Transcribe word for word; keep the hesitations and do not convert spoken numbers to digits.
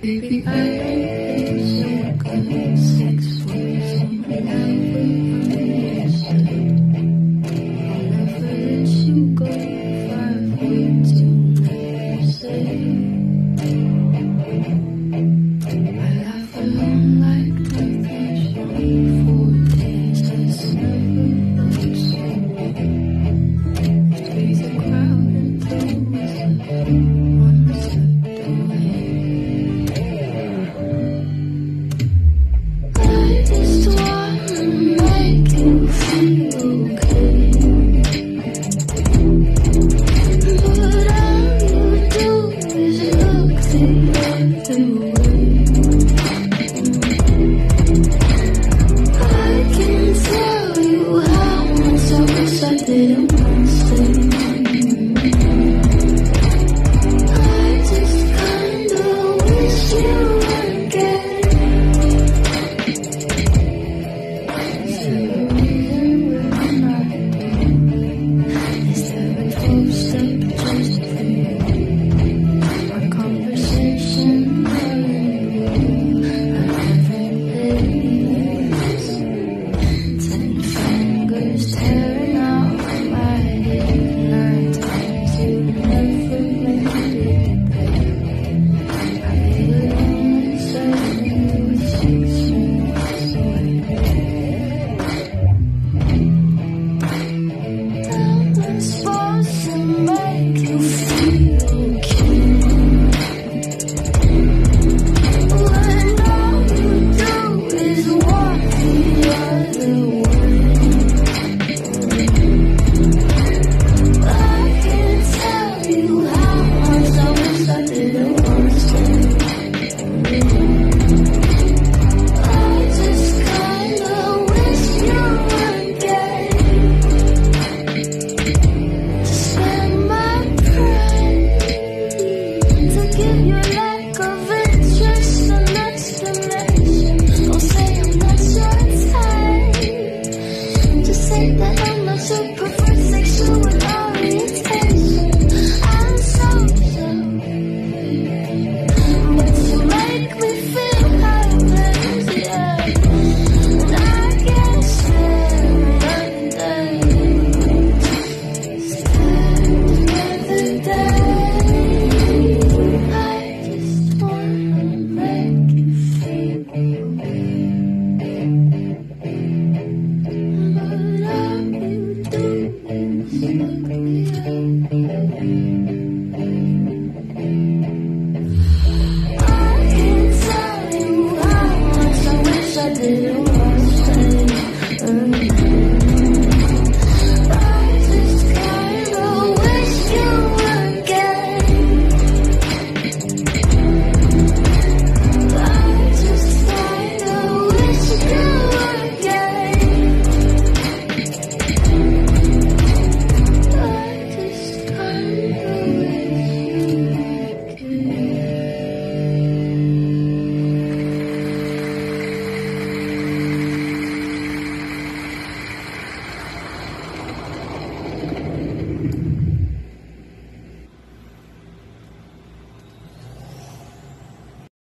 Baby, I don't feel so good. Six weeks on the I'll never let you go. Five weeks and never say. I laugh alone like nothing's wrong. Four days, it's never been so long. Through the crowd and through myself, one step away. Just wanna make you feel okay, but all you do is look the other way.